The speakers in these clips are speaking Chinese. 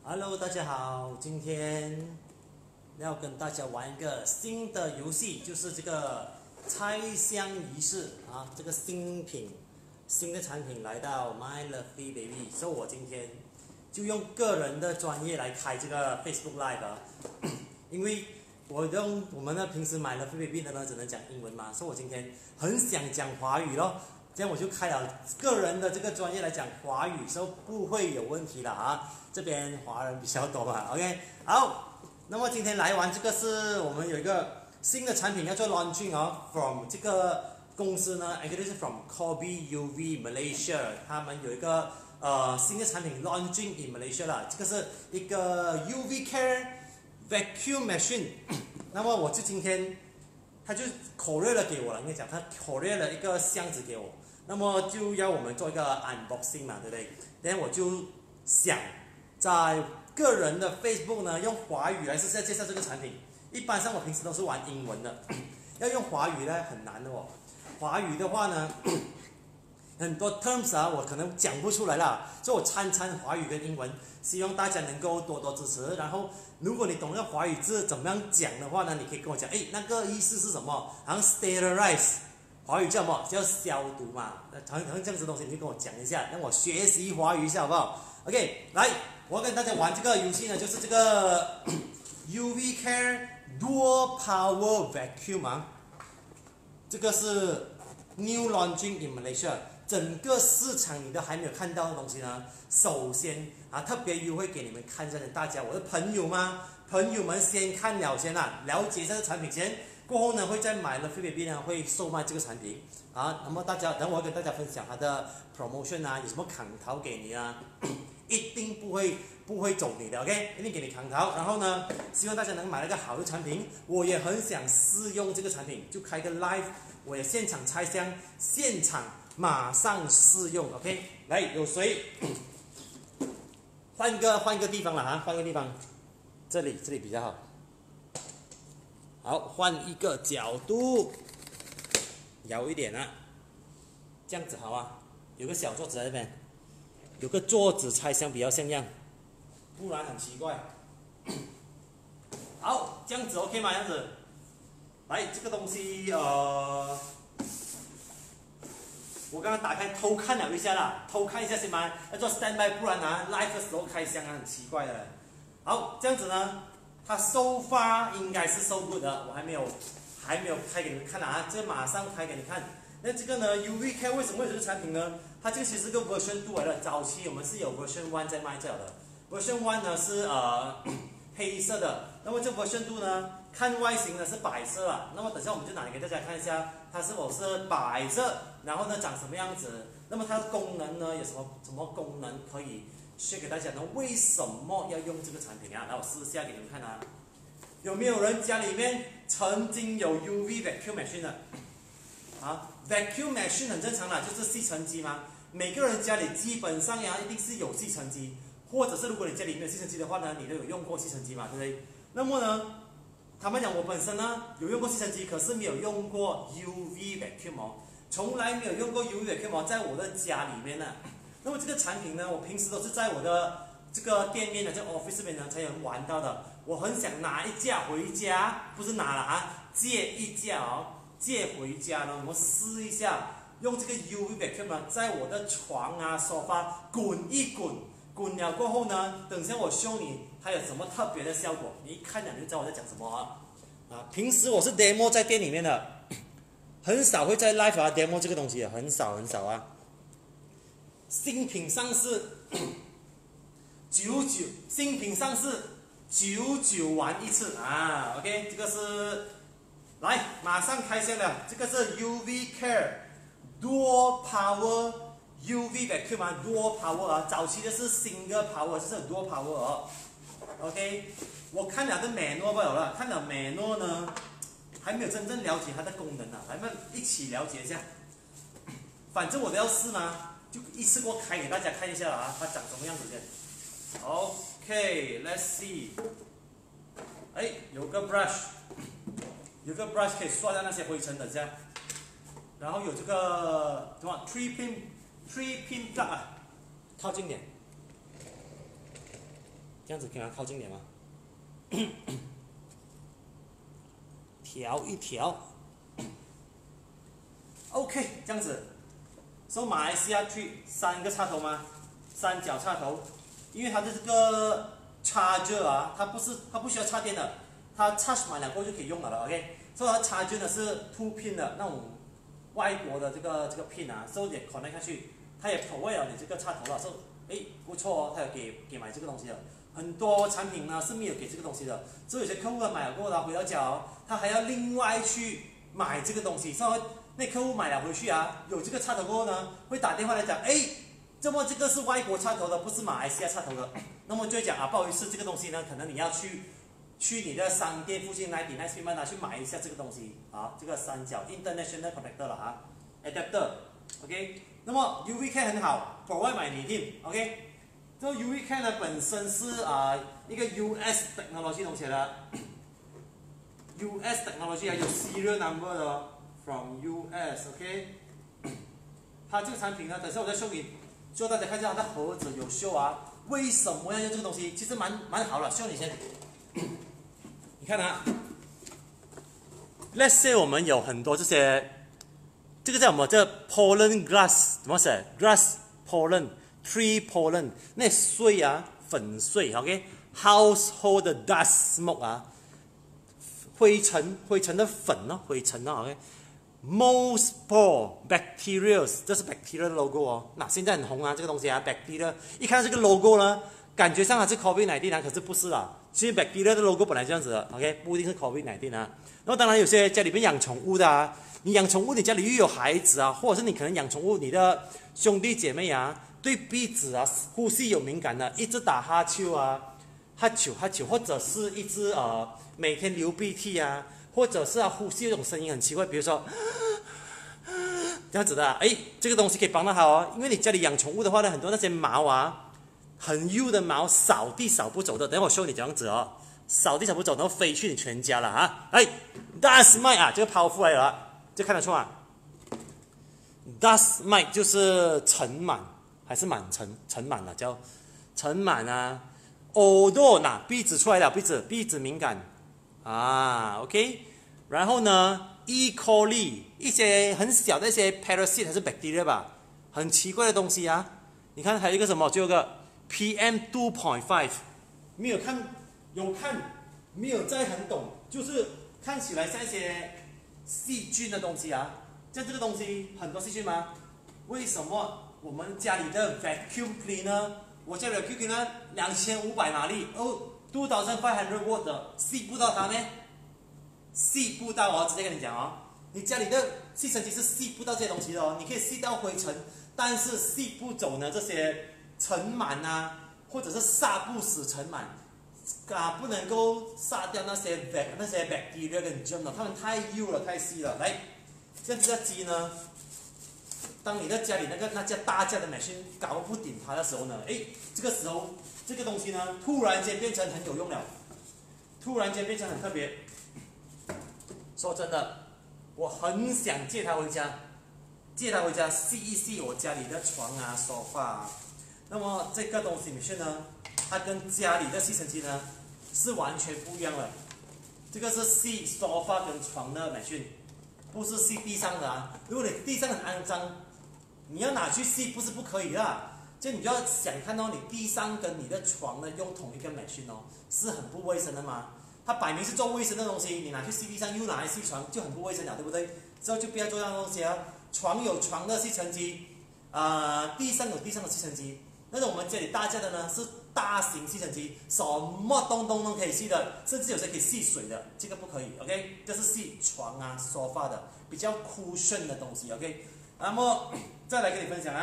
Hello，大家好，今天要跟大家玩一个新的游戏，就是这个拆箱仪式啊。这个新的产品来到 My Lovely Baby， 所以我今天就用个人的专业来开这个 Facebook Live 啊，因为我们平时买了 My Lovely Baby 的呢，只能讲英文嘛，所以我今天很想讲华语咯。这样我就开了个人的这个专业来讲华语，所以不会有问题了啊。这边华人比较多嘛 ，OK， 好。那么今天来玩这个是我们有一个新的产品要做 launching 哦 ，from 这个公司呢 ，actually 是 from Corby UV Malaysia， 他们有一个新的产品 launching in Malaysia 了，这个是一个 UV Care Vacuum Machine 那么我就今天他就 courier 了给我了，应该讲他 courier 了一个箱子给我。那么就要我们做一个 unboxing 嘛，对不对？然后我就想在个人的 Facebook 呢，用华语来试下介绍这个产品。一般上我平时都是玩英文的，要用华语呢很难的哦。华语的话呢，很多 terms 啊，我可能讲不出来啦，所以我掺华语跟英文，希望大家能够多多支持。然后，如果你懂那华语字怎么样讲的话呢，你可以跟我讲，哎，那个意思是什么？好像 sterilize。华语叫什么？叫消毒嘛。好像这样子的东西，你就跟我讲一下，让我学习华语一下，好不好 ？OK， 来，我要跟大家玩这个游戏呢，就是这个UV Care Dual Power Vacuum 啊。这个是 New Launching in Malaysia， 整个市场你都还没有看到的东西呢。首先啊，特别优惠给你们看一下，大家我的朋友们先看了先啊，了解这个产品先。过后呢，会再买了 Baby 呢，会售卖这个产品啊。那么等我跟大家分享它的 promotion 啊，有什么砍头给你啊，一定不会走你的 ，OK， 一定给你砍头。然后呢，希望大家能买到一个好的产品。我也很想试用这个产品，就开个 live， 我也现场拆箱，现场马上试用 ，OK。来，有谁？换一个地方了啊，换个地方，这里比较好。好，换一个角度，摇一点啊，这样子好啊。有个小桌子在这边，有个桌子拆箱比较像样，不然很奇怪。好，这样子 OK 吗？这样子，来这个东西我刚刚打开偷看了一下啦，偷看一下先嘛，要做 standby， 不然啊 live 的时候开箱啊很奇怪的。好，这样子呢。它收发应该是收good的，我还没有开给你们看啊，这马上开给你看。那这个呢 ，UV Care 为什么会有这个产品呢？它这个其实是个 Version 2来的，早期我们是有 Version 1在卖这的。Version 1呢是黑色的，那么这 Version 2呢，看外形呢是白色啊。那么等下我们就拿给大家看一下，它是否是白色，然后呢长什么样子？那么它的功能呢有什么功能可以？share 给大家呢，为什么要用这个产品啊？来，我试下给你们看啊。有没有人家里面曾经有 UV vacuum machine 的？啊 ，vacuum machine 很正常啦，就是吸尘机嘛。每个人家里基本上呀，一定是有吸尘机，或者是如果你家里没有吸尘机的话呢，你都有用过吸尘机嘛，对不对？那么呢，他们讲我本身呢有用过吸尘机，可是没有用过 UV vacuum 哦，从来没有用过 UV vacuum 哦，在我的家里面呢。那么这个产品呢，我平时都是在我的这个店面的这 office 这边呢才有人玩到的。我很想拿一架回家，不是拿了啊，借一架哦，借回家呢，我们试一下，用这个 UV vacuum 呢，在我的床啊、沙发滚一滚，滚了过后呢，等下我show你它有什么特别的效果，你一看了你就知道我在讲什么啊。平时我是 demo 在店里面的，很少会在 live 啊 demo 这个东西，很少啊。新品上市99，新品上市99玩一次啊 ！OK， 这个是来马上开箱了，这个是 UV Care Dual Power UV Vacuum 啊 ，Dual Power 啊，早期的是 Single Power， 这是 Dual Power 哦。OK， 我看了个 manual 不了，看了 manual 呢，还没有真正了解它的功能啊，咱们一起了解一下。反正我都要试嘛。就一次过开给大家看一下啊，它长什么样子先。OK，let's see。哎，有个 brush， 可以刷掉那些灰尘的这样。然后有这个什么 three pin plug 啊，靠近点。 这样子给它靠近点嘛，调一调 ，OK， 这样子。所以马来西亚去3个插头吗？三角插头，因为它的这个 charger 啊，它不需要插电的，它 charge 满了过后就可以用了 ，OK。所以它 charger 呢是2 pin 的那种外国的这个 pin 啊，所以也 connect 下去，它也 provide 了你这个插头了，所以不错哦，它有给买这个东西的。很多产品呢是没有给这个东西的，所以有些客户买了过后，他回到家哦，他还要另外去买这个东西，所以那客户买了回去啊，有这个插头过后呢，会打电话来讲，这么这个是外国插头的，不是马来西亚插头的，那么就会讲啊，不好意思，这个东西呢，可能你要去你的商店附近99 Cent去买一下这个东西啊，这个三角 international connector 了啊 ，adapter，OK， 那么 UV-Can 很好 ，provide 买你听 ，OK。这个 UV-Can 呢本身是一个 US technology 东西的 ，US technology 还有 serial number 的哦 ，from US，OK。它这个产品呢，等下我再秀给大家看一下它的盒子有秀啊，为什么要用这个东西？其实蛮好的，秀你先。你看啊 ，Let's say 我们有很多这些，这个叫什么？这 pollen grass 怎么写 ？grass pollen。Tree pollen 那碎啊，粉碎 ，OK，household dust smoke 啊，灰尘的粉哦，灰尘哦 ，OK，mold spore bacteria， 这是 bacteria 的 logo 哦。那现在很红啊，这个东西啊 ，bacteria， 一看到这个 logo 呢，感觉上它是 COVID-19 啊，可是不是啦。其实 bacteria 的 logo 本来这样子的 ，OK， 不一定是 COVID-19 啊。然后当然有些家里面养宠物的啊，你养宠物，你家里又有孩子啊，或者是你可能养宠物，你的兄弟姐妹啊。对鼻子啊、呼吸有敏感的，一直打哈欠啊，哈啾，或者是一直每天流鼻涕啊，或者是呼吸那种声音很奇怪，比如说这样子的，这个东西可以帮到他哦，因为你家里养宠物的话呢，很多那些毛啊，很幼的毛，扫地扫不走的，等会我show你这样子哦，扫地扫不走，然后飞去你全家了啊，dust mite 啊，这个powerful来了，这看得出啊 ，dust mite 就是尘螨。还是尘螨了，叫尘螨啊。odor 那鼻子出来了，鼻子敏感啊 ，OK。然后呢 ，E. coli 一些很小的一些 parasite 还是 bacteria 吧，很奇怪的东西啊。你看还有一个什么，就有个 PM 2.5， 没有看，有看，没有再很懂，就是看起来像一些细菌的东西啊。像这个东西很多细菌吗？为什么？我们家里的 vacuum cleaner， 我家里的 vacuum cleaner 2500马力2500 watt 的，吸不到它呢？吸不到哦，直接跟你讲哦，你家里的吸尘机是吸不到这些东西的哦，你可以吸到灰尘，但是吸不走呢这些尘螨啊，或者是杀不死尘螨啊，不能够杀掉那些 bacteria 跟 germ 的，它们太幼了，太细了。来，这只鸡呢？当你在家里那架大架的 machine 搞不顶它的时候呢，这个时候这个东西呢，突然间变成很有用了，突然间变成很特别。说真的，我很想借它回家吸一吸我家里的床啊、沙发啊。那么这个东西 machine 呢，它跟家里的吸尘机呢是完全不一样的。这个是吸沙发跟床的 machine， 不是吸地上的啊。如果你地上很肮脏，你要拿去吸不是不可以啦，就你就要想看到你地上跟你的床呢用同一个 machine 哦，是很不卫生的嘛。它摆明是做卫生的东西，你拿去吸地上又拿来吸床，就很不卫生了，对不对？之后就不要做这样的东西啊。床有床的吸尘机，地上有地上的吸尘机。那种我们家里大架的呢是大型吸尘机，什么东都可以吸的，甚至有些可以吸水的，这个不可以 ，OK？ 这是吸床啊、沙发的比较cushion的东西 ，OK？ 那么再来跟你分享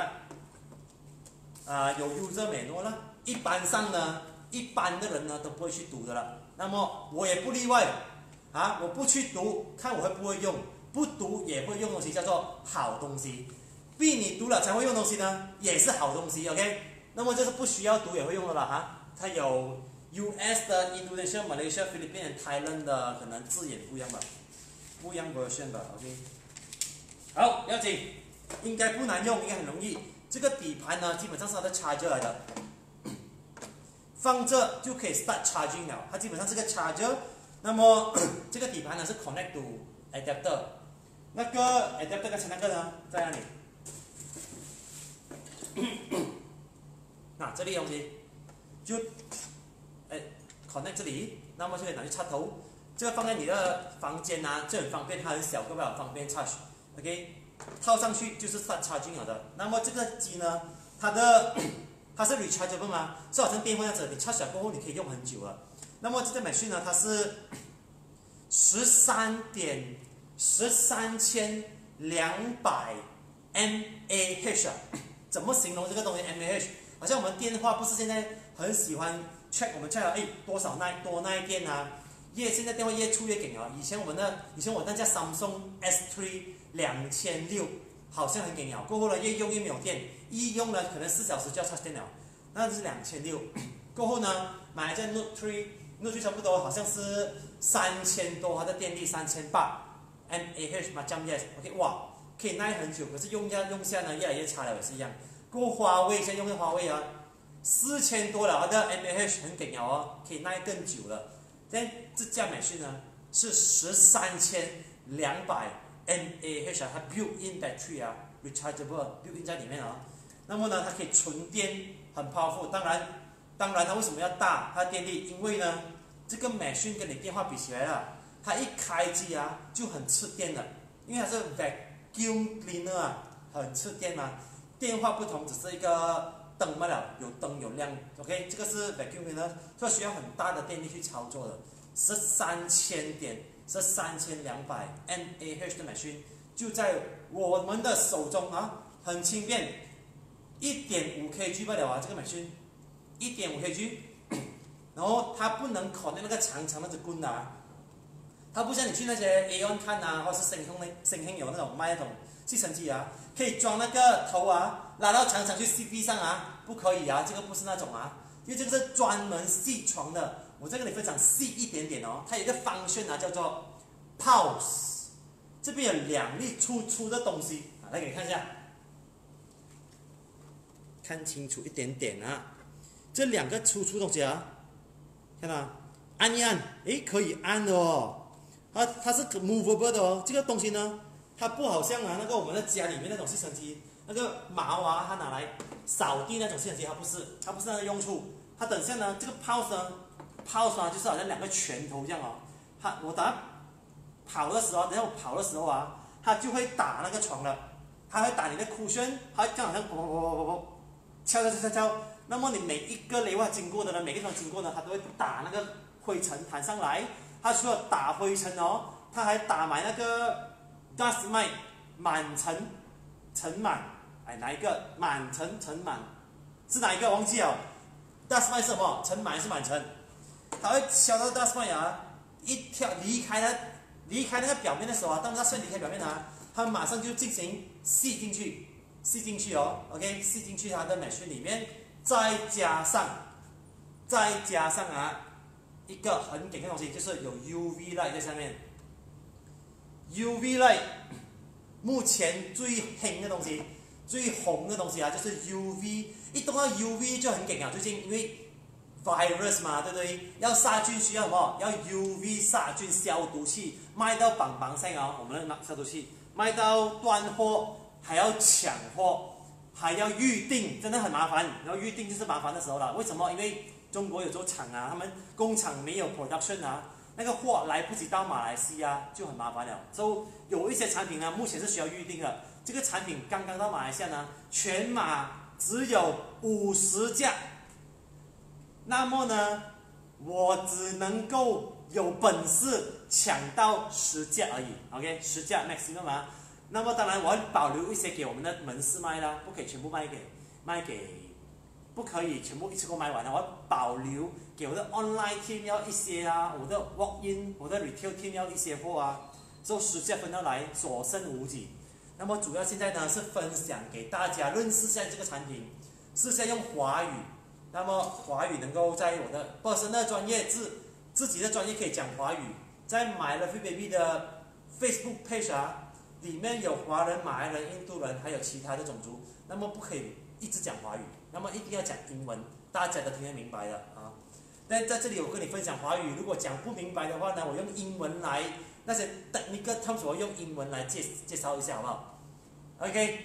有 user manual 啦，一般上呢，一般的人呢都不会去读的了。那么我也不例外我不去读，看我会不会用，不读也会用东西，叫做好东西。逼你读了才会用东西呢，也是好东西 ，OK？ 那么这是不需要读也会用的了它有 US 的、Indonesia、Malaysia、Philippines、Thailand 的，可能字眼不一样吧，不一样 version 吧 ，OK？ 好，了解。应该不难用，应该很容易。这个底盘呢，基本上是它的 charger 来的。 放着就可以 start charging 了。它基本上是个 charger， 那么这个底盘呢是 connect to adapter， 那个 adapter 刚才那个呢在哪里？那这里东西就connect 这里，那么就可以拿去插头。这个放在你的房间啊，就很方便，它很小，个吧，方便 charge。OK， 套上去就是 start charging 了的。那么这个机呢，它是 rechargeable 嘛，就好像电话这样子，你 charge 了过后你可以用很久了。那么这个 machine 呢，它是13200 mAh 啊。怎么形容这个东西 mAh？ 好像我们电话不是现在很喜欢 check 我们 check 多少耐电啊？现在电话越出越紧啊！以前我那架 Samsung S3 2600好像很紧啊，过后呢越用越没有电，一用呢可能4小时就要插电了，那是2600。过后呢买了架 Note 3差不多好像是3000多，它的电力3800 mAh 嘛，降 yes，OK， 哇，可以耐很久，可是用下呢越来越差了，也是一样。过后华为现在用的华为啊，4000多了，它的 mAh 很紧哦，可以耐更久了。但这架machine呢是13200 mAh 啊，它 built-in battery 啊 ，rechargeable built-in 在里面啊。那么呢，它可以纯电，很 powerful。当然它为什么要大？它的电力，因为呢，这个machine跟你电话比起来了，它一开机啊就很吃电的，因为它是 vacuum cleaner 啊，很吃电嘛。电话不同，只是一个灯罢了，有灯有亮 ，OK， 这个是 vacuum cleaner， 所以需要很大的电力去操作的。13200mAh 的 machine 就在我们的手中啊，很轻便，1.5 kg 罢了啊，这个 machine 1.5 kg， 然后它不能connect那个长长的支棍啊，它不像你去那些 Aeon 看啊，或是星空有那种卖那种吸尘机啊，可以装那个头啊，拉到长长去 CP 上啊，不可以啊，这个不是那种啊，因为这个是专门系床的。我再跟你分享细一点点哦，它有一个方旋啊，叫做 pulse， 这边有2粒粗的东西啊，来给你看一下，看清楚一点点啊，这2个粗东西啊，看到吗？按一按，诶，可以按的哦，它是 movable 的哦，这个东西呢，它不好像啊那个我们在家里面那种吸尘机，那个毛啊，它拿来扫地那种吸尘机，它不是那个用处，它等下呢，这个 pulse 呢。pulse 啊，就是好像2个拳头这样哦。我等下跑的时候，它就会打那个床了，它会打你的cushion，它就好像敲。那么你每一个雷瓦经过的呢，每个地方经过呢，它都会打那个灰尘弹上来。它除了打灰尘哦，它还打满那个 dust mite 尘螨。哎，哪一个尘螨是哪一个？忘记了。dust mite 是什么？尘螨还是螨尘？它会敲到 dust mite 啊，离开那个表面的时候啊，当它离开表面啊，它马上就进行吸进去哦 ，OK， 吸进去它的 machine 里面，再加上啊一个很紧的东西，就是有 UV light 在上面。UV light 目前最黑的东西、最红的东西啊，就是 UV， 一动到 UV 就很紧啊，最近因为。virus 嘛，对不对？要杀菌需要什么？要 UV 杀菌消毒器，卖到绑上啊！我们的消毒器卖到断货，还要抢货，还要预定，真的很麻烦。然后预定就是麻烦的时候了。为什么？因为中国有做厂啊，他们工厂没有 production 啊，那个货来不及到马来西亚就很麻烦了。所以有一些产品呢，目前是需要预定的。这个产品刚刚到马来西亚呢，全马只有50架。那么呢，我只能够有本事抢到10架而已 ，OK， 10架 maximum 啊。那么当然我会保留一些给我们的门市卖啦，不可以全部卖给，不可以全部一次过卖完的，我会保留给我的 online team 要一些啊，我的 walk in， 我的 retail team 要一些货啊，之后10架分到来，所剩无几。那么主要现在呢是分享给大家认识一下这个产品，试下用华语。那么华语能够在我的 personal 专业自己的专业可以讲华语，在 My Lovely Baby 的 Facebook page 啊，里面有华人、马来人、印度人，还有其他的种族，那么不可以一直讲华语。 那么一定要讲英文，大家都听得明白的啊。但在这里我跟你分享华语，如果讲不明白的话呢，我用英文来那些technical terms我用英文来介绍一下好不好 ？OK，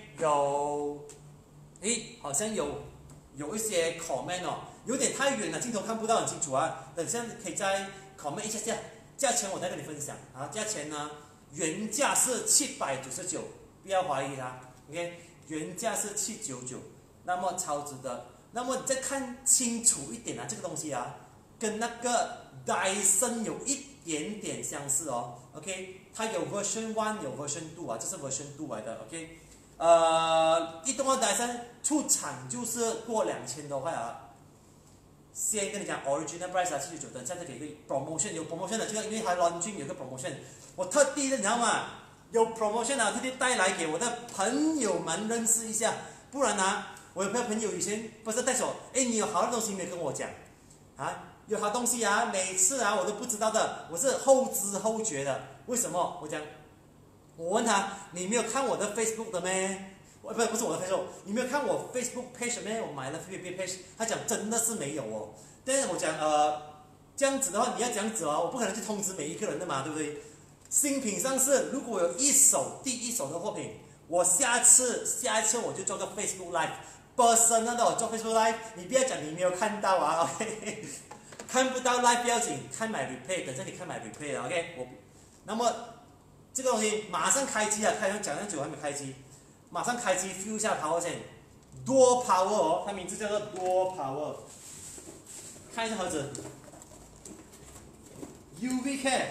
好像有一些 comment 哦，有点太远了，镜头看不到很清楚啊。等下可以再 comment 一下，价钱我再跟你分享啊。价钱呢，原价是799，不要怀疑它。OK， 原价是799，那么超值的。那么你再看清楚一点啊，这个东西啊，跟那个 Dyson 有一点点相似哦。OK， 它有 Version 1， 有 Version 2啊，这是 Version 2来的。OK。移动的Dyson出厂就是过2000多块啊。先跟你讲 original price 啊，799，等下再给一个 promotion， 有 promotion 的，这个因为它 launching 有个 promotion， 我特地的你知道吗？有 promotion 啊，特地带来给我的朋友们认识一下，不然啊，我有朋友以前不是带手，哎，你有好的东西没有跟我讲啊？有好东西啊，每次啊我都不知道的，我是后知后觉的，为什么？我问他，你没有看我的 Facebook 的咩？不是我的 Facebook， 你没有看我 Facebook page 咩？我买了 Facebook page， 他讲真的是没有哦。但是我讲这样子的话，你要这样子哦，我不可能去通知每一个人的嘛，对不对？新品上市，如果有第一手的货品，我下一次我就做个 Facebook Live，personal 的我做 Facebook Live， 你不要讲你没有看到啊 ，OK？ 看不到 Live 不要紧，看 my replay， 等下你看 my replay 了 ，OK？ 那么这个东西马上开机啊！讲那久还没开机，马上开机 feel 一下 power 先。多 power 哦，它名字叫做多 power。看一下盒子 ，UV Care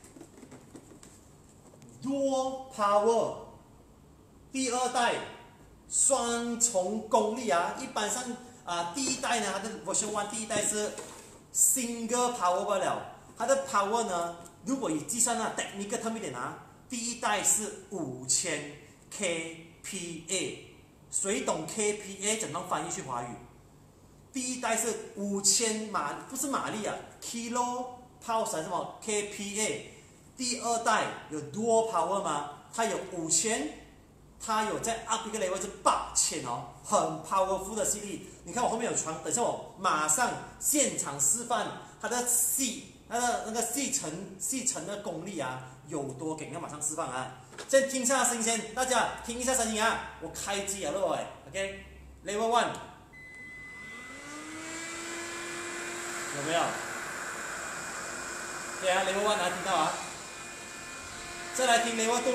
多 power 第2代双重功率啊！一般上第一代呢，它的 version 1第一代是 single power 罢了，它的 power 呢，如果你计算啊 technical term 一点啊。第一代是5000 kPa， 谁懂 kPa 怎么翻译去华语？第一代是5000不是马力啊 ，kilo power 还是什么 kPa？ 第2代有 dual power 吗？它有5000，它有在 up 一个 level 是8000哦，很 powerful 的系列。你看我后面有传，等下我马上现场示范它的那个细层的功力啊。有多给，要马上释放啊！先听一下声音先，大家听一下声音啊！我开机了咯，OK，Level 1， 有没有？对啊 ，Level 1啊，听到啊？再来听 Level 2，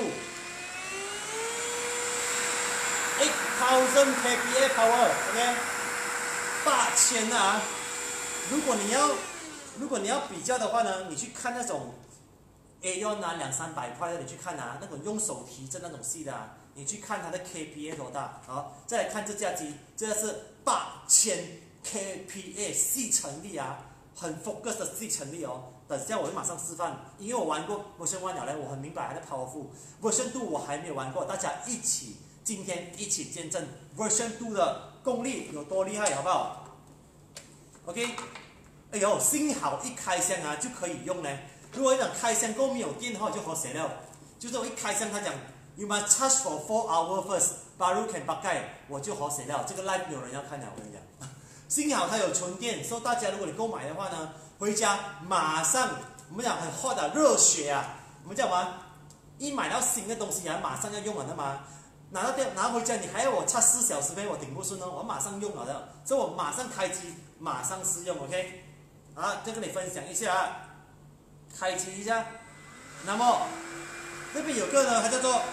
8000 kPa power，OK， 8000啊！如果你要比较的话呢，你去看那种。Aeon 啊，200-300块的，你去看啊，那种用手提着那种细的啊，你去看它的 kPa 多大。好，再来看这架机，这个是8000 kPa 细层力啊，很 focus 的细层力哦。等下我会马上示范，因为我玩过 Version 1了嘞，我很明白它的 powerful。Version 2我还没有玩过，大家今天一起见证 Version 2的功力有多厉害，好不好 ？OK， 哎呦，幸好一开箱啊就可以用呢。如果讲开箱过没有电的话，我就好写了。就是我一开箱，他讲 You must charge for 4 hours first, baru can pakai， 我就好写了。这个 live 有人要看了，我跟你讲。幸好它有纯电，所以大家如果你购买的话呢，回家马上我们讲很 hot 的热血啊，我们讲什么？一买到新的东西啊，马上要用了的嘛。拿回家你还要我差4小时呗，我顶不顺哦，我马上用了的，所以我马上开机，马上试用 ，OK？ 好，再跟你分享一下啊。开启一下，那么这边有个呢，它叫做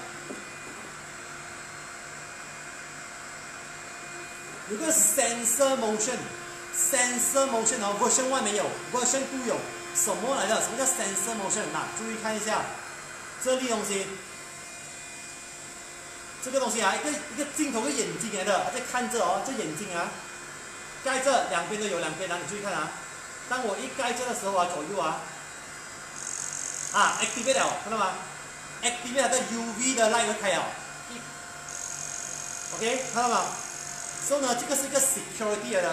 有个 sensor motion 哦 ，version 1没有 ，version 2有，什么来的？什么叫 sensor motion？ 注意看一下，这粒东西，这个东西啊，一个镜头，个眼睛来的，在看着哦，这眼睛啊，盖着两边都有，两边啊，你注意看啊，当我一盖着的时候啊，左右啊。activate 了，看到吗 ？activate 它的 UV 的 light 会开了。OK， 看到吗？所以呢，这个是一个 security 来的。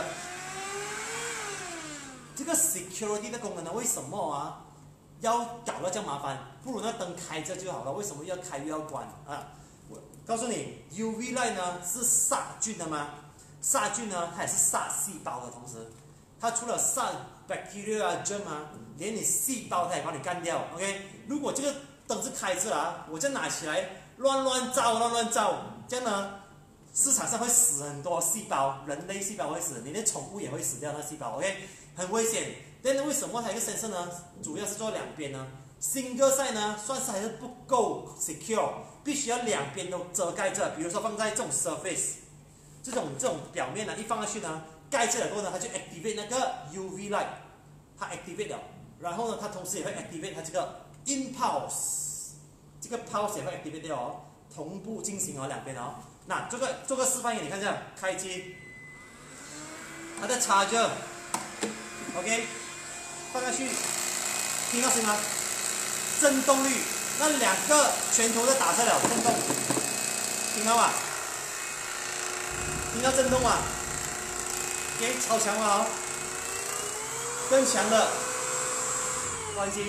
这个 security 的功能呢，为什么啊要搞得这样麻烦？不如那灯开着就好了。为什么要开又要关啊？我告诉你 ，UV light 呢是杀菌的吗？ 杀菌呢，它也是杀细胞的同时，它除了杀 bacteria 啊 germ 啊，连你细胞它也帮你干掉。OK， 如果这个灯是开着啊，我再拿起来乱照，这样呢，市场上会死很多细胞，人类细胞会死，你的宠物也会死掉那细胞。OK， 很危险。但为什么它有一个 sensor 呢？主要是做两边呢。single side 呢，算是还是不够 secure， 必须要两边都遮盖着。比如说放在这种 surface， 这种表面呢，一放下去呢，盖着了过后呢，它就 activate 那个 UV light， 它 activate 了，然后呢，它同时也会 activate 它这个 impulse， 这个 pulse 也会 activate 掉哦，同步进行哦，两边哦。那做个示范给你看一下，开机，它的 charger，OK， 放下去，听到声音吗？震动率，那两个拳头都打下了，震动，听到吗？听到震动吗 ？OK， 超强了哦，更强的，关机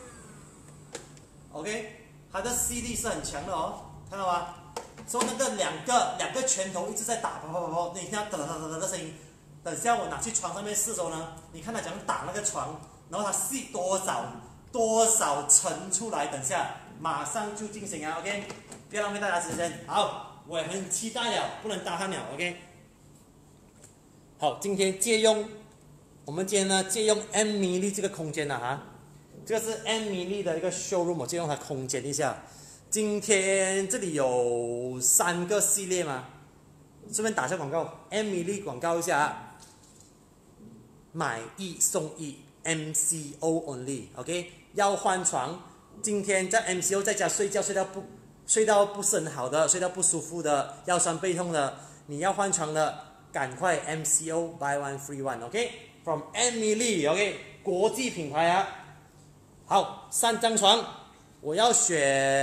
，OK， 它的 CD 是很强的哦，看到吗？所以那个两个拳头一直在打，你听到噔的声音。等下我拿去床上面试的时候呢，你看它怎样打那个床，然后它吸多少尘出来，等下马上就进行啊 ，OK， 不要浪费大家时间。好，我也很期待了，不能打鼾了 ，OK。好，今天我们今天呢借用 M Mini 这个空间了哈，这个是 M Mini 的一个 showroom， 我借用它空间一下。今天这里有3个系列嘛，顺便打下广告 ，M Mini 广告一下啊，买1送1 ，MCO only，OK， 要换床，今天在 MCO 在家睡觉睡到不是很好的，睡到不舒服的，腰酸背痛的，你要换床的，赶快 MCO buy one free one，OK，from M Mini，OK， 国际品牌啊。好，3张床，我要选。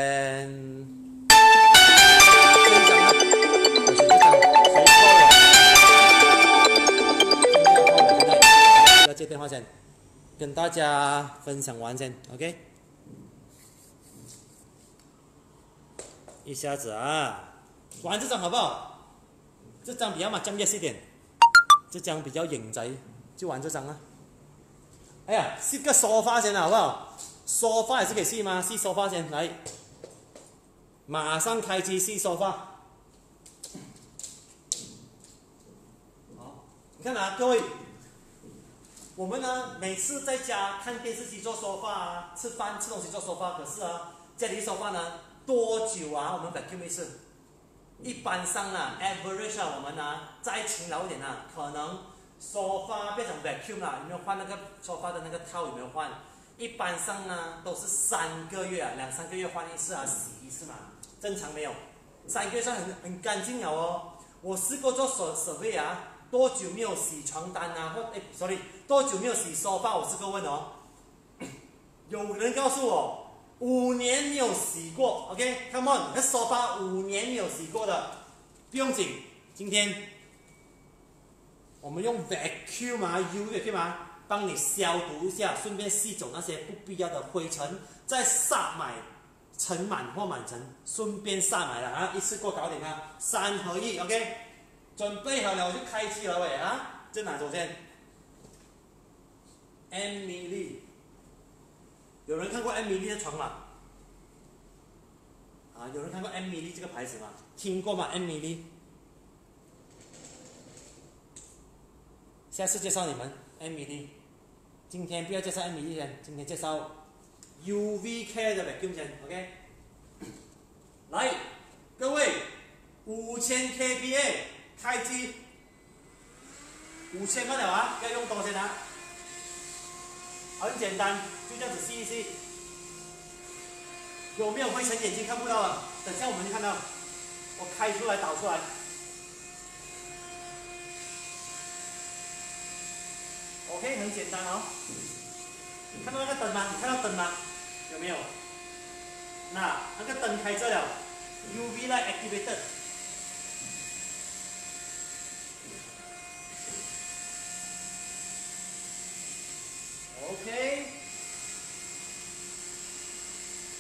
要接电话先，跟大家分享完先 ，OK。一下子啊，玩这张好不好？这张比较嘛专业一点，这张比较隐宅，就玩这张啊。哎呀，试个沙发先好不好？沙发也是可以试吗？试沙发先来，马上开机试沙发。好，你看啊，各位。我们呢，每次在家看电视机做沙发啊，吃饭吃东西做沙发，可是啊，家里的沙发呢，多久啊？我们 vacuum 一次？一般上啊 ，average 啊，我们呢，再勤劳一点啊，可能沙发变成 vacuum 啦，有没有换那个沙发的那个套？有没有换？一般上呢，都是3个月啊，2、3个月换一次啊，洗一次嘛，正常没有？3个月算很干净了哦。我试过做survey啊。多久没有洗床单啊？sorry， 多久没有洗沙发？我试过问哦，有人告诉我5年没有洗过。OK，come on， 那沙发5年没有洗过的，不用紧。今天我们用 vacuum 啊 ，UV vacuum 啊，帮你消毒一下，顺便吸走那些不必要的灰尘，再杀买尘螨或螨尘，顺便杀买了啊，一次过搞定啊，3合1 ，OK。准备好了，我就开机了喂啊！这哪首先 ？M Mini， 有人看过 M Mini 的床吗？啊，有人看过 M Mini 这个牌子吗？听过吗 ？M Mini， 下次介绍你们 M Mini。今天不要介绍 M Mini 先，今天介绍 UVK 的 vacuum 先 ，OK。来，各位，5000 kPa。开机，5000个了啊！不要用多先啊，很简单，就这样子吸一吸。有没有灰尘？眼睛看不到了，等下我们就看到。我开出来，导出来。OK， 很简单哦。看到那个灯吗？你看到灯吗？有没有？那个灯开着了 ，UV light activated。OK，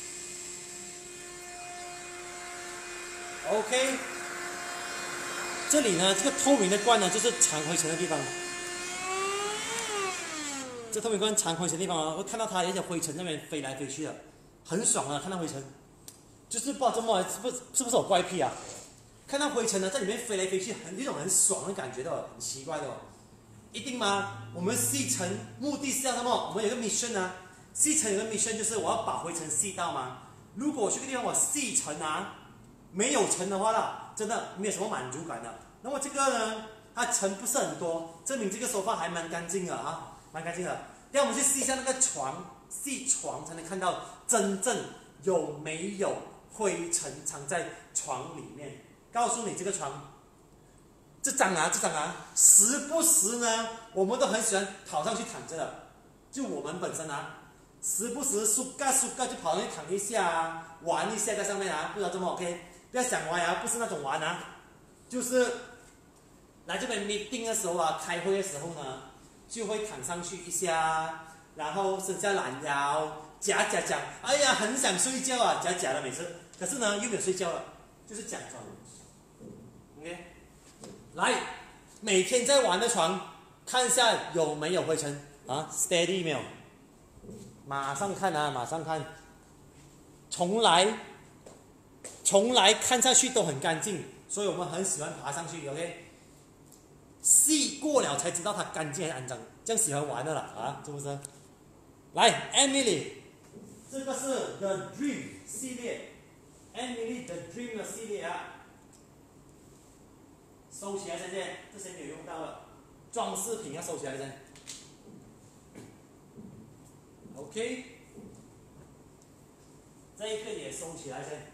OK， 这里呢，这个透明的罐呢，就是藏灰尘的地方。这透明罐藏灰尘的地方啊，会看到它有些灰尘那边飞来飞去的，很爽啊！看到灰尘，就是不知道怎么是不是我怪癖啊？看到灰尘呢，在里面飞来飞去，有一种很爽的感觉的，很奇怪的哦。一定吗？我们吸尘目的是要什么？我们有个 mission 啊，吸尘有个 mission 就是我要把灰尘吸到嘛。如果我去个地方我吸尘啊，没有尘的话啦，真的没有什么满足感的。那么这个呢，它尘不是很多，证明这个收发还蛮干净的啊，蛮干净的。让我们去吸一下那个床，吸床才能看到真正有没有灰尘藏在床里面。告诉你这个床。这张啊，时不时呢，我们都很喜欢跑上去躺着的。就我们本身啊，时不时苏嘎就跑上去躺一下啊，玩一下在上面啊，不知道怎么 OK。不要想玩啊，不是那种玩啊，就是来这边 meeting 的时候啊，开会的时候呢，就会躺上去一下，然后伸下懒腰，假讲，哎呀，很想睡觉啊，假的每次，可是呢又没有睡觉了，就是假装 ，OK。来，每天在玩的床，看一下有没有灰尘啊 ？Steady 没有？马上看啊，马上看。从来看下去都很干净，所以我们很喜欢爬上去 ，OK？ 细过了才知道它干净还是肮脏，这样喜欢玩的啦啊，是不是？来 ，Emily， 这个是 The Dream 系列 ，Emily The Dream 的系列啊。收起来先，这些没有用到了，装饰品要收起来先。OK， 这一个也收起来先。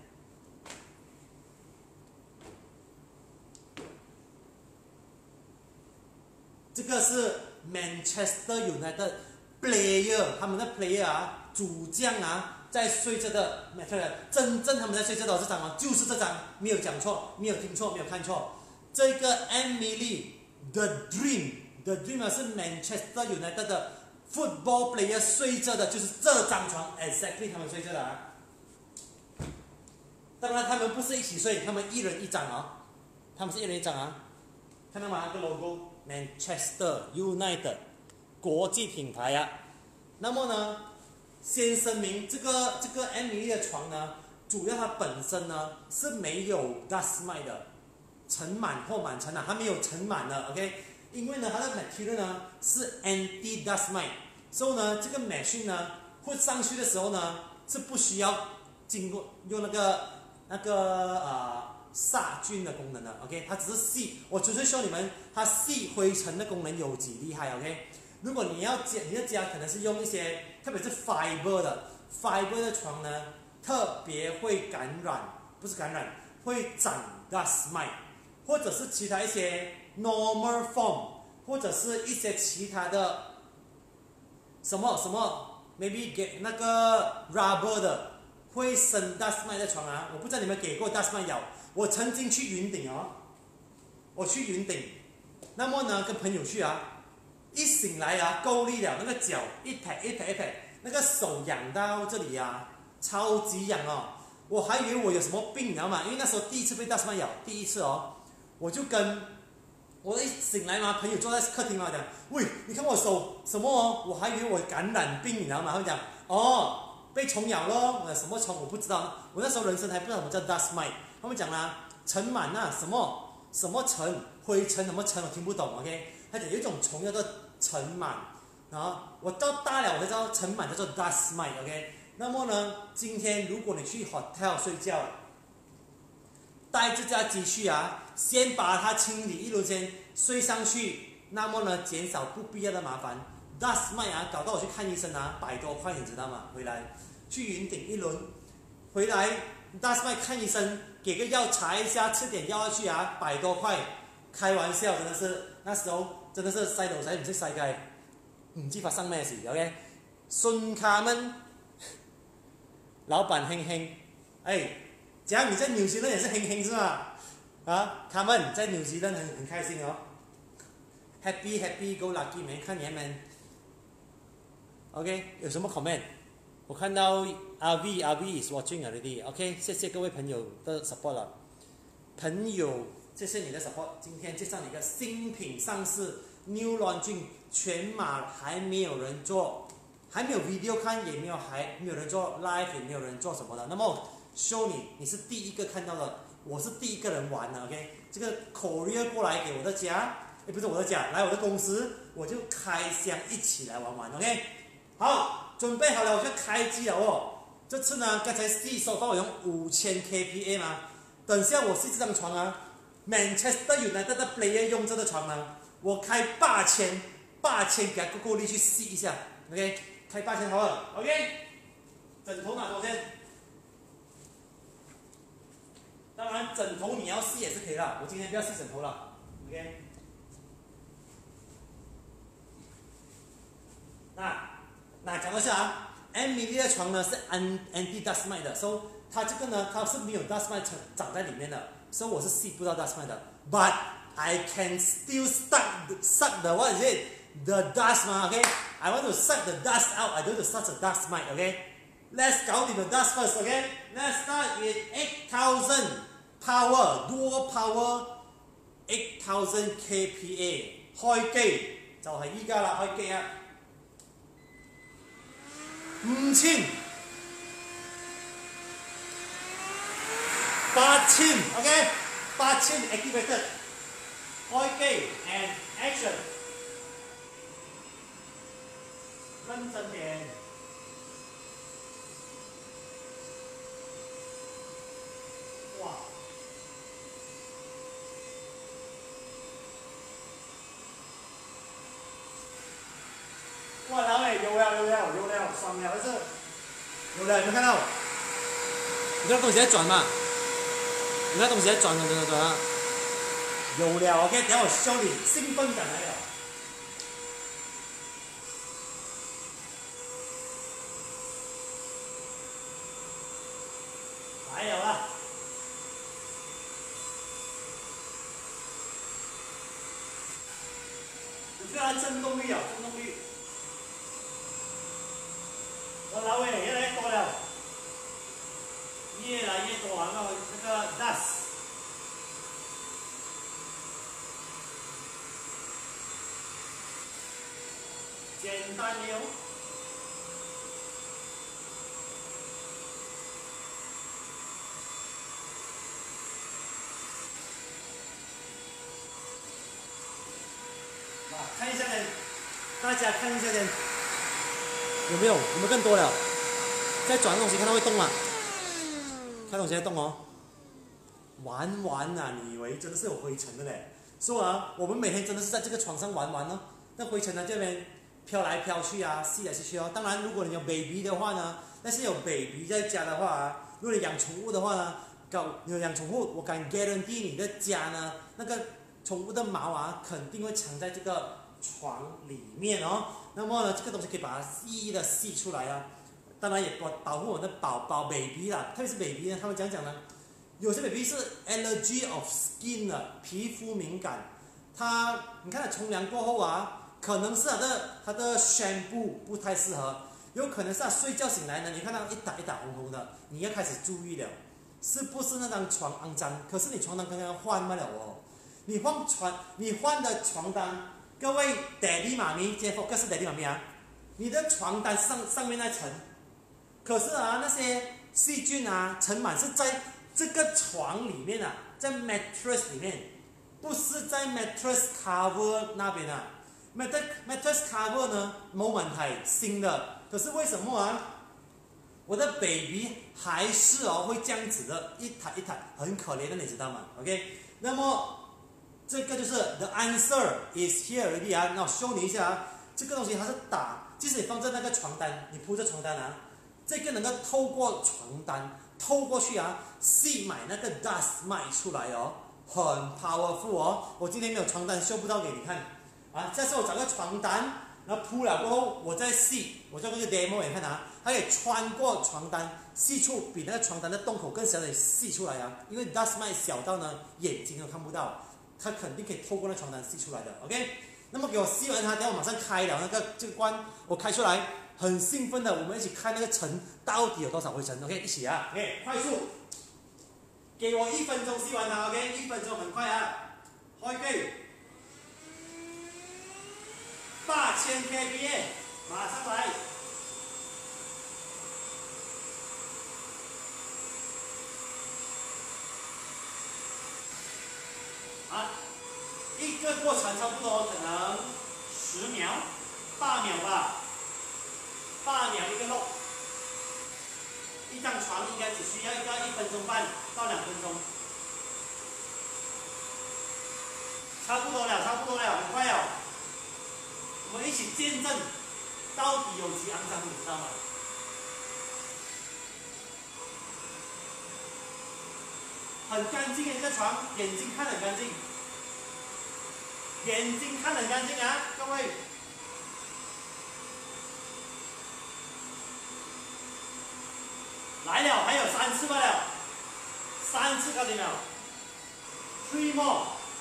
这个是 Manchester United player， 他们的 player 啊，主将啊，在睡着的 ，Manchester 真正他们在睡着的这张啊，就是这张，没有讲错，没有听错，没有看错。这个 Emily The Dream 是 Manchester United 的 football player 睡着的，就是这张床 ，exactly 他们睡着的啊。当然他们不是一起睡，他们一人一张啊，他们是一人一张啊，看到吗？那个 logo Manchester United 国际品牌啊。那么呢，先声明这个 Emily 的床呢，主要它本身呢是没有 dust mite 的。尘螨或螨尘啊，它没有尘螨的 ，OK？ 因为呢，它的 material 呢是 anti dust mite， 所以呢，这个 machine 呢会上去的时候呢是不需要经过用那个杀菌的功能的 ，OK？ 它只是吸，我只是说你们它吸灰尘的功能有几厉害 ，OK？ 如果你的家可能是用一些特别是 fiber 的床呢，特别会感染，不是感染，会长 dust mite。或者是其他一些 normal form， 或者是一些其他的什么 maybe 给那个 rubber 的会生 dust mite 的床啊，我不知道你们给过 dust mite 咬。我曾经去云顶哦，我去云顶，那么呢跟朋友去啊，一醒来啊够力了，那个脚一抬，那个手痒到这里啊，超级痒哦，我还以为我有什么病，你知道吗？因为那时候第一次被 dust mite 咬，第一次哦。我就跟我一醒来嘛，朋友坐在客厅嘛，讲，喂，你看我手什么哦？我还以为我感染病，你知道吗？他们讲，哦，被虫咬咯，什么虫我不知道，我那时候人生还不知道什么叫 dust mite。他们讲啦，尘螨啊，什么尘，灰尘什么尘，我听不懂 ，OK？ 他讲有一种虫叫做尘螨，然后我到大了我才知道尘螨叫做 dust mite，OK？ 那么呢，今天如果你去 hotel 睡觉，带这架机去啊，先把它清理一轮先，睡上去，那么呢，减少不必要的麻烦。dust mite 啊，搞到我去看医生啊，100多块，你知道吗？回来去云顶一轮，回来 dust mite 看医生，给个药查一下，吃点药下去啊，100多块，开玩笑，真的是那時候真的是細路仔唔識世界，唔知發生咩事 ，OK？ 信卡們，老闆興興，哎，講你在紐西蘭也是興興是嗎？啊，他們在紐西蘭很開心哦 ，happy happy go lucky 沒看你們 ，OK？ 有什麼 comment？ 我看到 RV is watching already，OK？ 謝謝各位朋友的 support 了，朋友谢谢你的 support。今天介绍你一个新品上市 ，New Launching， 全马还没有人做，还没有 video 看，也没有人做 live， 也没有人做什么的。那么 show 你是第一个看到的，我是第一个人玩的 ，OK？ 这个 courier 过来给我的家，不是我的家，来我的公司，我就开箱一起来玩玩 ，OK？ 好，准备好了，我就开机了哦。这次呢，刚才 C 收到我用5000 kPa 嘛，等下我是这张床啊 ，Manchester United 的 player 用这个床呢，我开8000给它够力去试一下 ，OK？ 开8000好了 ，OK？ 枕头拿多少钱？当然，枕头你要试也是可以的，我今天不要试枕头了 ，OK？ 那讲到下啊。Amelia 的床呢是 anti dust mite 的，所以它这个呢它是没有 dust mite 长在里面的，所以我是吸不到 dust mite 的。But I can still suck the what is it the dust 嘛 ，OK？ I want to suck the dust out. I don't want to suck the dust mite. OK？Let's 搞掂 the dust first. OK？Let's start with 8000 power dual power 8000 kPa 開機就係依家啦，開機啊！ 5000 8000 OK 8000 activated 開機 and action 認真點哇哇老美有了爽了这有了，有没有看到？你看东西在转嘛？你看东西在转啊！有了 ，OK， 等下我show你兴奋感来了。来有了，你看震动率啊，震动率。 我老伟越来越多了，越来越多那个 dust， 简单流。看一下呢，大家看一下呢。 有没有更多了？在转的东西看到会动吗？看东西在动哦。玩玩啊，你以为真的是有灰尘的嘞？说啊，我们每天真的是在这个床上玩玩哦。那灰尘呢这边飘来飘去啊，吸来吸去哦。当然，如果你有 baby 的话呢，但是有 baby 在家的话啊，如果你养宠物的话呢，你养宠物，我敢 guarantee 你的家呢，那个宠物的毛啊，肯定会藏在这个床里面哦。 那么呢，这个东西可以把它一一的吸出来啊，当然也保护我的宝宝 baby 啦，特别是 baby 呢，他们讲呢，有些 baby 是 allergy of skin 的，皮肤敏感，你看他冲凉过后啊，可能是他的 shampoo 不太适合，有可能是他睡觉醒来呢，你看到一打一打红红的，你要开始注意了，是不是那张床肮脏？可是你床单刚刚换嘛了哦，你换的床单。 各位 daddy 妈咪，今天 focus 是 daddy 妈咪啊！你的床单上面那层，可是啊那些细菌啊尘螨是在这个床里面啊，在 mattress 里面，不是在 mattress cover 那边啊。mattress cover 呢冇問題，新的，可是為什麼啊？我的 baby 還是會這樣子的，一台一台，很可憐的，你知道嗎 ？OK， 那麼。 这个就是 the answer is here already 啊，那我show你一下啊，这个东西它是打，即使你放在那个床单，你铺着床单啊，这个能够透过床单透过去啊，吸买那个 dust mite 出来哦，很 powerful 哦。我今天没有床单 show 不到给你看啊，下次我找个床单，然后铺了过后我再吸，我做那个 demo 你看啊，它可以穿过床单，吸出比那个床单的洞口更小的吸出来啊，因为 dust mite 小到呢眼睛都看不到。 它肯定可以透过那床单吸出来的 ，OK？ 那么给我吸完它，等下我马上开了这个关，我开出来，很兴奋的，我们一起看那个尘到底有多少灰尘 ，OK？ 一起啊 ，OK？ 快速给我1分钟洗完它 ，OK，1分钟很快啊。开机，8000 kPa， 马上来。啊，一个过程差不多可能10秒、8秒吧，8秒一个漏。一张床应该只需要1分钟半到2分钟，差不多了，差不多了，很快了。我们一起见证到底有几肮脏，你知道吗？很干净的这个床，眼睛看得很干净，眼睛看得很干净啊，各位。来了，还有3次罢了，3次搞定了 ，3 more，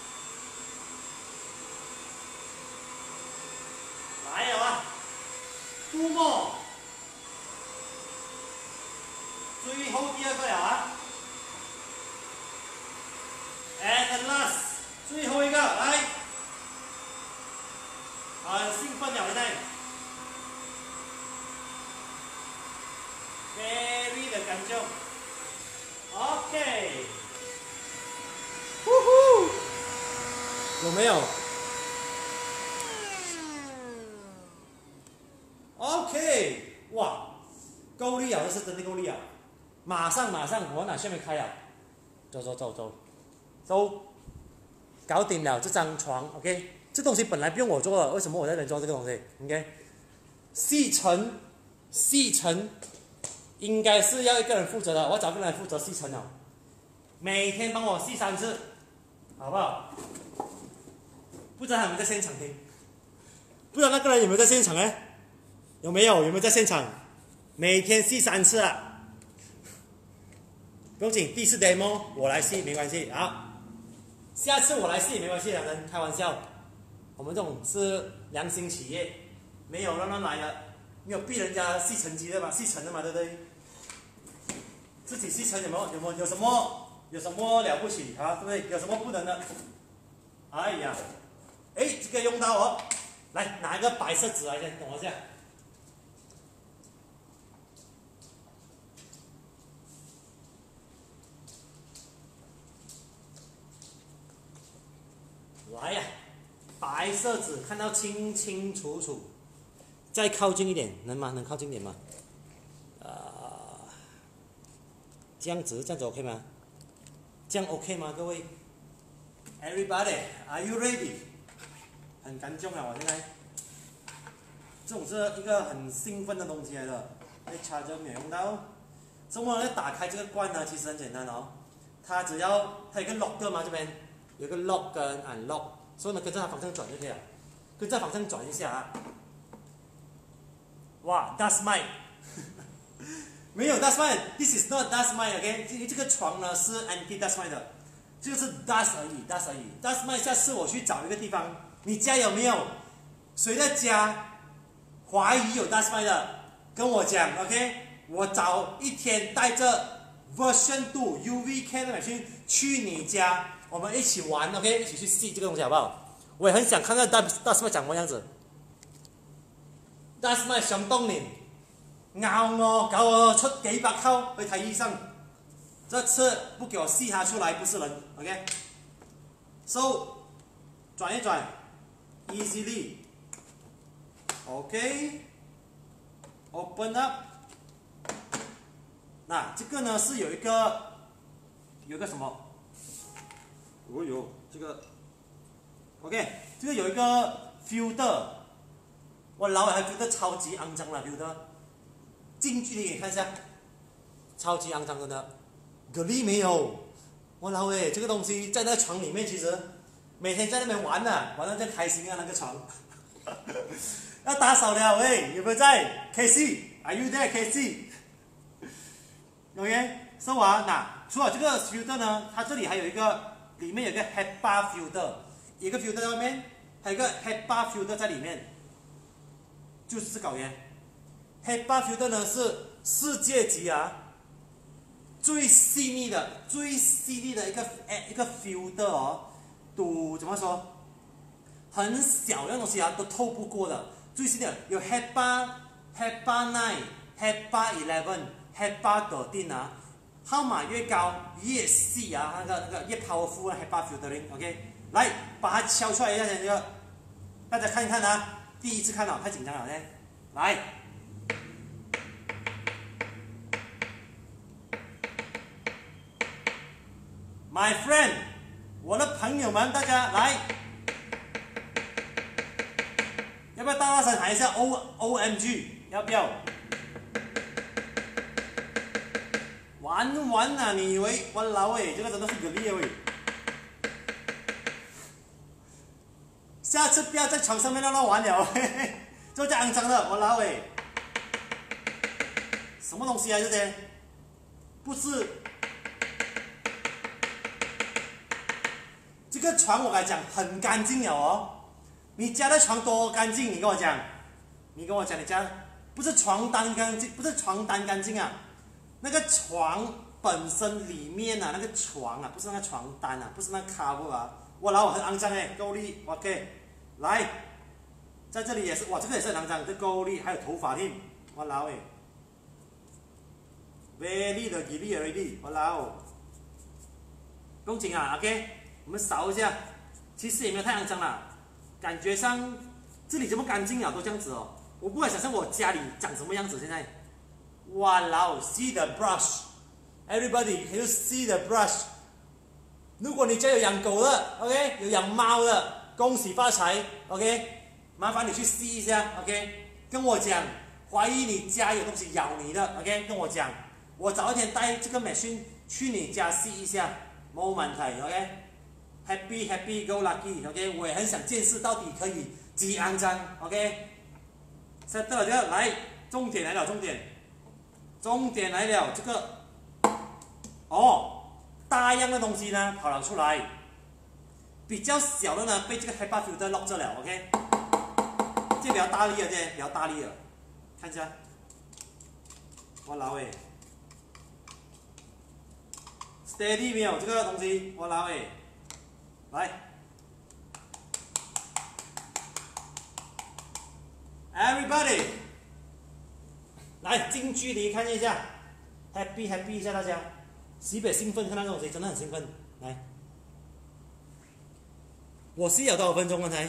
来了啊 ，2 more， 最后第2个了啊 ，and the last， 最后一个来，很兴奋了现在。very 的感觉 ，OK， 呼呼，有没有 ？OK， 哇，够力啊！这是真的够力啊！马上，我拿下面开啊！走，搞定了这张床 ，OK， 这东西本来不用我做的，为什么我在这边做这个东西 ？OK， 细层。应该是要一个人负责的，我找个人负责吸尘了，每天帮我吸3次，好不好？不知道他们在现场听，不知道那个人有没有在现场呢？有没有在现场？每天吸3次啊！不用紧，第一次 demo 我来吸没关系，好，下次我来吸也没关系，两人开玩笑，我们这种是良心企业，没有乱来的。没有逼人家吸尘机的嘛，吸尘的嘛，对不对？自己吸尘有什么了不起啊？对不对？有什么不能的？哎呀，哎，这个用到哦，来拿一个白色纸来先，等我一下。来呀，白色纸看到清清楚楚。再靠近一点，能吗？能靠近一点吗？这样子 OK 吗？这样 OK 吗？各位 ，Everybody, are you ready？ 很干重啊！我现在，这种是一个很兴奋的东西来的。那插着没有用到，怎么要打开这个罐呢？其实很简单哦，它有一个 lock 嘛，这边有个 lock 跟 unlock， 所以呢跟着它方向转就可以了，跟着方向转一下啊。哇 ，dust mite， 没有 dust mite，this is not dust mite，OK， 这个床呢是 anti dust mite 的，这个是 dust 而已 ，dust mite。下次我去找一个地方，你家有没有？谁在家怀疑有 dust mite 的，跟我讲 ，OK， 我找一天带着 version 2 UV Can 的 machine 去你家，我们一起玩 ，OK， 一起去吸这个东西好不好？我也很想看看 dust mite 长什么样子。dust mite 想當年咬我，搞我出幾百溝去睇醫生，這次不給我吸它出來不是人 ，OK？So 轉一轉 ，easily， OK，Open up。那這個呢是有一個什麼？哦呦，這個 OK， 這個有一個 filter。我老还filter超级肮脏了 filter， 近距离给你看一下，超级肮脏真的，蛤蜊没有。我老这个东西在那个床里面，其实每天在那边玩呢，玩得真开心啊那个床。要打扫了喂，有没有在 ？KC，Are you there KC？OK，so 啊，那除了这个 filter 呢，它这里还有一个，里面有一个 HEPA filter， 一个 filter 在外面，还有一个 HEPA filter 在里面。就是搞源 ，HEPA filter 呢是世界级啊， 最细腻的一个 filter 哦，都怎么说？很小的东西啊，都透不过的。最细的有 HEPA 9、HEPA 11、HEPA 13啊，号码越高越细啊，那个越 powerful 的 HEPA filtering。OK， 来把它敲出来一下，这个大家看一看啊，第一次看到太紧张了呢，来。My friend， 我的朋友们，大家来，要不要大声喊一下 OMG？ 要不要？玩啊！你以为我老这个真的是个厉害下次不要在床上面乱玩了，嘿嘿，这叫肮脏的，我老什么东西啊？这些不是。这个床我跟你讲很干净了哦，你家的床多干净？你跟我讲，你家不是床单干净，不是床单干净啊，那个床本身里面啊，那个床啊，不是那个床单啊，不是那个 cover 啊，哇，老很肮脏哎，够力 ，OK， 来，在这里也是，哇，这个也是很肮脏，这够力，还有头发添，哇老，very 的 gili already， 哇老，不用紧啊 ，OK。我们扫一下，其实也没有太肮脏啦，感觉上这里这么干净啊，都这样子哦。我不敢想象我家里长什么样子现在。哇啦 ，see the brush，everybody can you see the brush？ 如果你家有养狗的 ，OK， 有养猫的，恭喜发财 ，OK， 麻烦你去试一下 ，OK， 跟我讲，怀疑你家有东西咬你的 ，OK， 跟我讲，我早一天带这个美训去你家试一下，没问题 ，OK。Happy go lucky，OK， 我也很想见识到底可以几肮脏 ，OK。set 了这个来，重点来了，重点来了，这个哦，大样的东西呢跑了出来，比较小的呢被这个 HEPA filter lock 着了 ，OK。这比较大力了，这比较大力了，看一下，哇老steady 没有这个东西，哇老来 ，everybody， 来近距离看一下 ，happy 一下大家，西北兴奋看到这东西真的很兴奋，来，我试了多少分钟刚才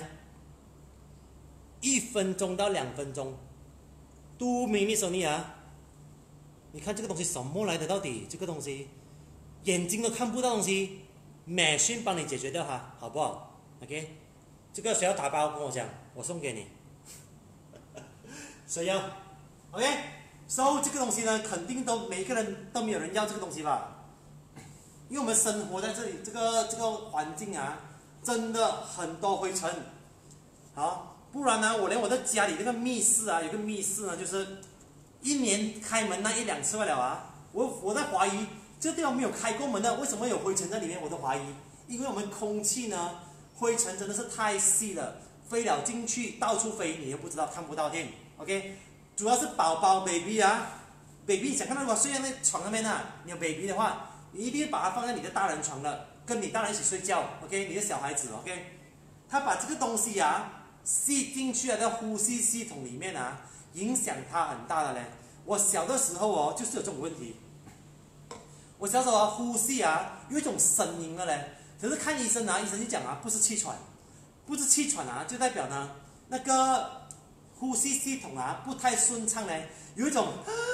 ？1分钟到2分钟，2 minutes only 啊！你看这个东西什么来的？到底这个东西眼睛都看不到东西。Machine 帮你解决掉它，好不好 ？OK， 这个谁要打包跟我讲，我送给你。谁要 ？OK，so 这个东西呢，肯定每一个人都没有人要这个东西吧？因为我们生活在这里，这个环境啊，真的很多灰尘。好，不然呢，我连我在家里那个密室啊，有个密室呢，就是一年开门那1、2次罢了啊。我在怀疑。这个地方没有开过门的，为什么有灰尘在里面？我都怀疑，因为我们空气呢，灰尘真的是太细了，飞了进去，到处飞，你又不知道，看不到电。OK， 主要是宝宝 baby 啊 ，baby 想看到如果睡在那床上面啊，你有 baby 的话，你一定把它放在你的大人床了，跟你大人一起睡觉。OK， 你的小孩子 OK， 他把这个东西啊吸进去啊，在呼吸系统里面啊，影响他很大的嘞。我小的时候哦，就是有这种问题。我小时候呼吸啊，有一种声音的嘞。可是看医生啊，医生就讲啊，不是气喘啊，就代表呢那个呼吸系统啊不太顺畅嘞，有一种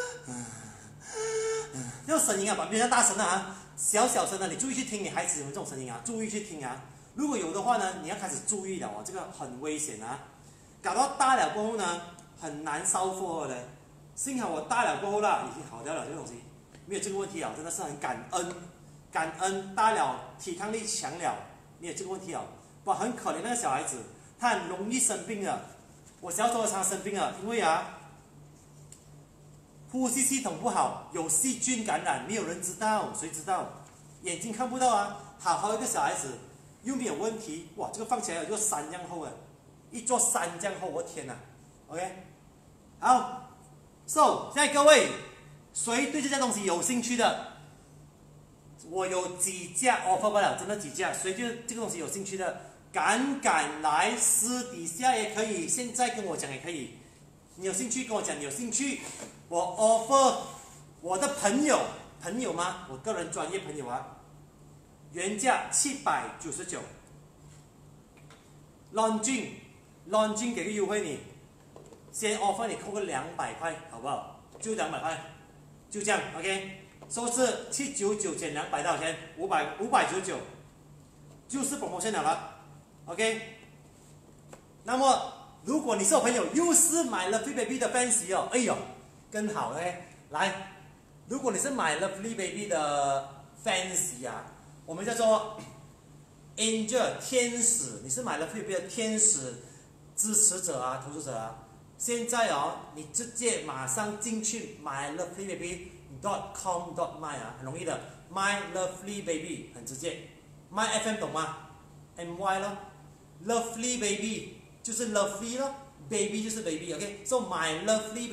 这种声音啊，比较大声的啊，小声的，你注意去听，你孩子有没有这种声音啊？注意去听啊，如果有的话呢，你要开始注意了哦，这个很危险啊，搞到大了过后呢，很难烧火的嘞。幸好我大了过后啦，已经好掉了这个东西。没有这个问题啊，真的是很感恩大了，体抗力强了，没有这个问题啊。哇，很可怜那个小孩子，他很容易生病的。我小时候常生病了，因为啊，呼吸系统不好，有细菌感染，没有人知道，谁知道？眼睛看不到啊，好好一个小孩子又没有问题，哇，这个放起来有座山这样厚的，一座山这样厚，我天哪 ！OK， 好 ，So 现在各位。谁对这件东西有兴趣的， 我有几架 offer 不了，真的几架，所以就这个东西有兴趣的，赶来，私底下也可以，现在跟我讲也可以。你有兴趣跟我讲，你有兴趣，我 offer 我的朋友吗？我个人专业朋友啊，原价799。Launching 给个优惠你，先 offer 你扣个200块，好不好？就200块，就这样 ，OK。收是799减200多少钱？599，就是 promotion 了 ，OK。那么如果你是我朋友，又是买了 Lovely Baby 的 fans 哦，哎呦，更好嘞！来，如果你是买了 Lovely Baby 的 fans 啊，我们叫做 Angel 天使，你是买了 Lovely Baby 的天使支持者啊、投资者啊，现在哦，你直接马上进去买了 Lovely Baby.com.my 啊，很容易的 ，My Lovely Baby 很直接 ，My FM 懂吗 ？MY 咯 ，Lovely Baby 就是 Lovely 咯 ，Baby 就是 Baby，OK，so My Lovely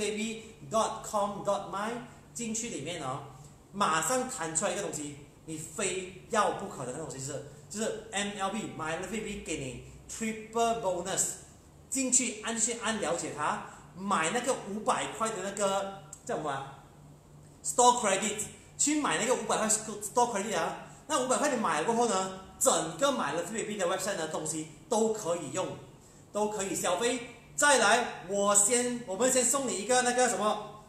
Baby.com.my 进去里面哦，马上弹出来一个东西，你非要不可的那个东西就是 MLB My Lovely Baby 给你 Triple Bonus， 进去按了解它，买那个500块的那个叫什么啊？ Store Credit 去买那个500块 Store Credit 啊，那500块你买了过后呢，整个买了 Lovely Baby 的 website 的东西都可以用，都可以消费。再来，我们先送你一个那个什么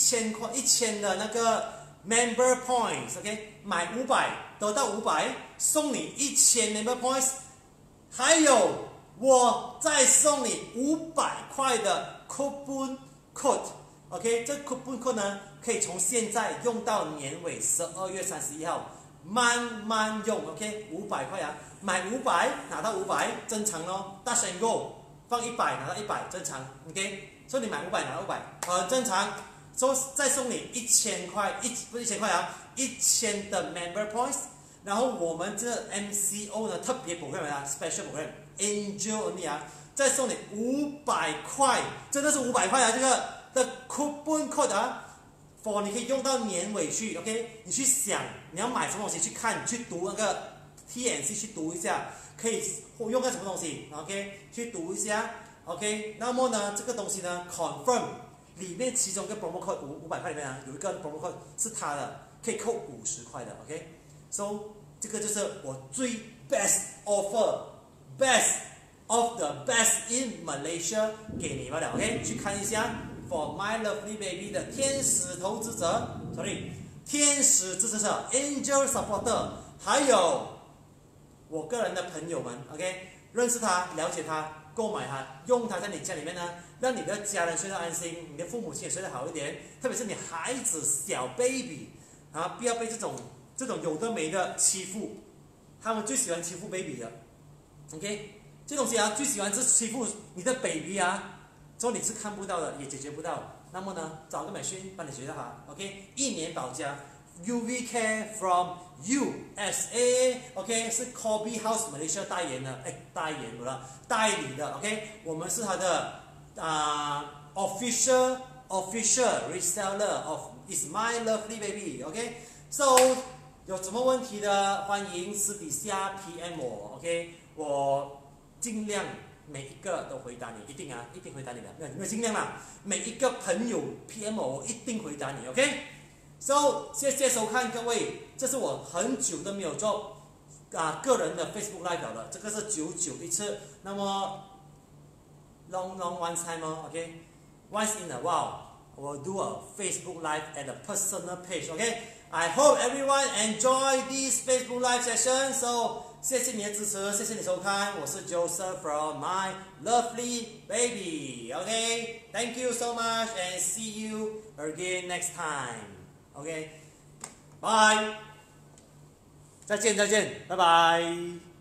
1000的那个 Member Points，OK， 买500得到500，送你1000 Member Points， 还有我再送你500块的 Coupon Code。OK， 这 coupon code 呢，可以从现在用到年尾12月31号，慢慢用。OK，500块啊，买500拿到500，正常咯。Touch and Go 放100拿到100，正常。OK， 所以你买500拿到500，很正常。再送你1000块，不是1000块啊，1000的 Member Points。然后我们这 MCO 呢特别 program 啊 ，Special Program Angel Only 啊，再送你500块，真的是500块啊，这个。的 coupon code 啊 ，for 你可以用到年尾去 ，OK？ 你去想你要买什么东西，去看，去读那个 TNC 去读一下，可以用到什么东西 ，OK？ 去读一下 ，OK？ 那么呢，这个东西呢 ，confirm 里面其中一个 promo code 500块里面啊，有一个 promo code 是它的，可以扣50块的 ，OK？So 这个就是我最 best offer，best of the best in Malaysia 给你们的 ，OK？ 去看一下。For My Lovely Baby 的天使投资者 ，sorry， 天使支持者 ，Angel Supporter， 还有我个人的朋友们 ，OK， 认识他、了解他、购买他、用他在你家里面呢，让你的家人睡得安心，你的父母亲也睡得好一点，特别是你孩子小 baby 啊，不要被这种有的没的欺负，他们最喜欢欺负 baby 的 ，OK， 这东西啊，最喜欢是欺负你的 baby 啊。说你是看不到的，也解决不到。那么呢，找个美训帮你解决它 ，OK？1年保价 ，UV Care from USA，OK？ 是 Corby House Malaysia 代言的，代理的 ，OK？ 我们是它的official reseller of Is My Lovely Baby，OK？So 有什么问题的，欢迎私底下 PM 我 ，OK？ 我尽量。每一个都回答你，一定回答你的，没有尽量啦。每一个朋友 PM 我一定回答你 ，OK？So 谢谢收看各位，这是我很久都没有做个人的 Facebook Live 了，这个是99一次，那么 long one time 哦 ，OK？Once in a while， I will do a Facebook Live at a personal page，OK？I hope everyone enjoy this Facebook Live session，so 谢谢你的支持，谢谢你收看，我是 Joseph from My Lovely Baby，OK？Thank you so much and see you again next time，OK？Bye， 再见，拜拜。